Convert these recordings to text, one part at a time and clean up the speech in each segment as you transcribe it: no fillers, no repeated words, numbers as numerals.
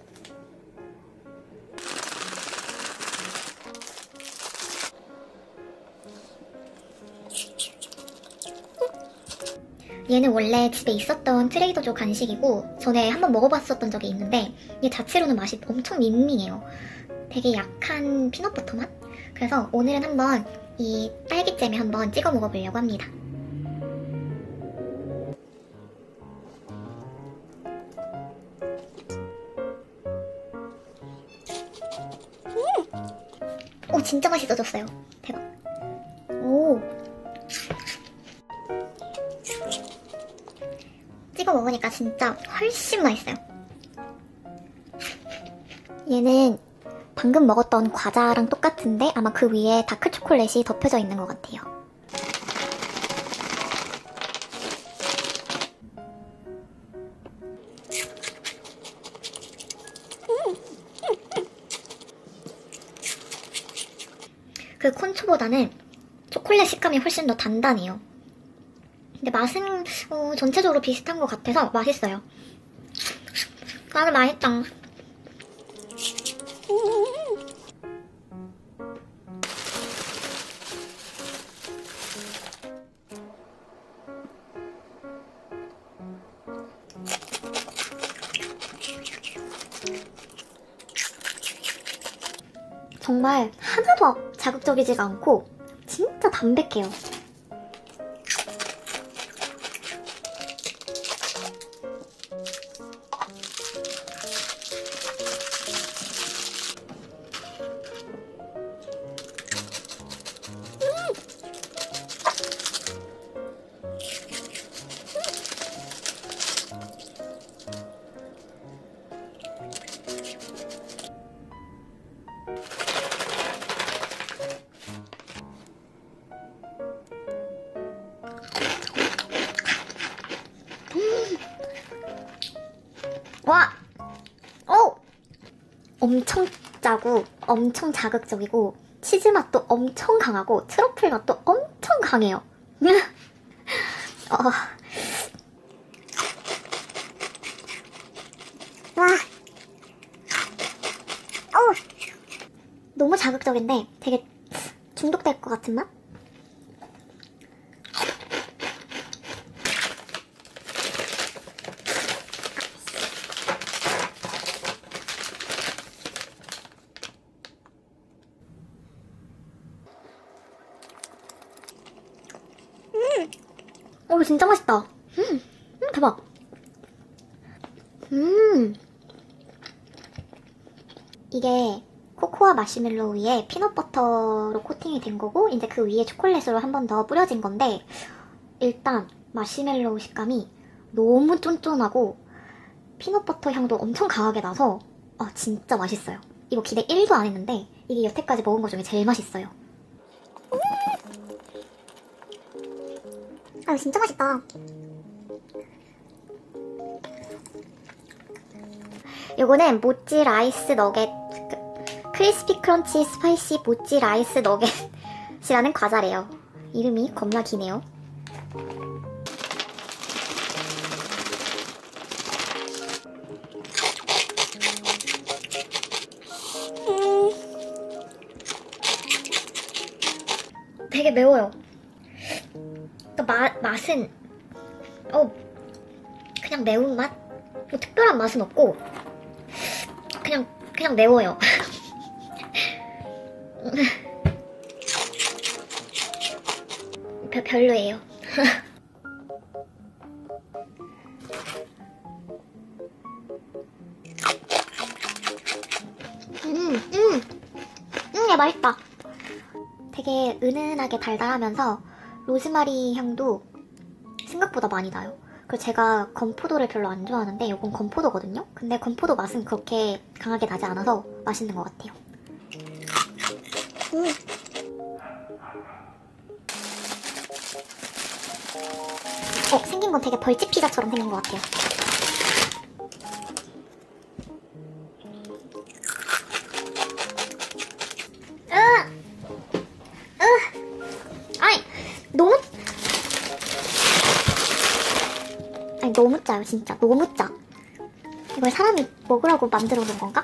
얘는 원래 집에 있었던 트레이더조 간식이고 전에 한번 먹어봤었던 적이 있는데 얘 자체로는 맛이 엄청 밍밍해요. 되게 약한 피넛버터 맛? 그래서 오늘은 한번 이 딸기잼에 한번 찍어 먹어보려고 합니다. 오, 진짜 맛있어졌어요. 대박. 오. 찍어 먹으니까 진짜 훨씬 맛있어요. 얘는 방금 먹었던 과자랑 똑같은데 아마 그 위에 다크 초콜릿이 덮여져 있는 것 같아요. 그 콘초보다는 초콜릿 식감이 훨씬 더 단단해요. 근데 맛은 전체적으로 비슷한 것 같아서 맛있어요. 나는 맛있다. 정말 하나도 자극적이지가 않고 진짜 담백해요. 와! 엄청 짜고 엄청 자극적이고 치즈 맛도 엄청 강하고 트러플 맛도 엄청 강해요. 와! 너무 자극적인데 되게 중독될 것 같은 맛? 진짜 맛있다. 대박. 이게 코코아 마시멜로우 위에 피넛버터로 코팅이 된 거고 이제 그 위에 초콜릿으로 한 번 더 뿌려진 건데 일단 마시멜로우 식감이 너무 쫀쫀하고 피넛버터 향도 엄청 강하게 나서 진짜 맛있어요. 이거 기대 1도 안 했는데 이게 여태까지 먹은 것 중에 제일 맛있어요. 진짜 맛있다. 요거는 모찌 라이스 너겟, 크리스피 크런치 스파이시 모찌 라이스 너겟이라는 과자래요. 이름이 겁나 기네요. 되게 매워요. 맛은 그냥 매운맛? 뭐 특별한 맛은 없고 그냥 매워요. 별로예요. 얘 맛있다. 되게 은은하게 달달하면서 로즈마리 향도 생각보다 많이 나요. 그리고 제가 건포도를 별로 안 좋아하는데 이건 건포도거든요? 근데 건포도 맛은 그렇게 강하게 나지 않아서 맛있는 것 같아요. 생긴 건 되게 벌집 피자처럼 생긴 것 같아요. 너무 짜요, 진짜. 너무 짜. 이걸 사람이 먹으라고 만들어 놓은 건가?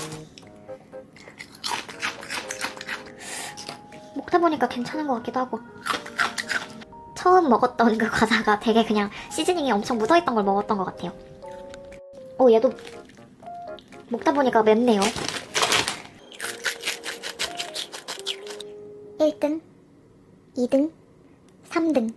먹다 보니까 괜찮은 것 같기도 하고. 처음 먹었던 그 과자가 되게 그냥 시즈닝이 엄청 묻어있던 걸 먹었던 것 같아요. 얘도 먹다 보니까 맵네요. 1등, 2등, 3등.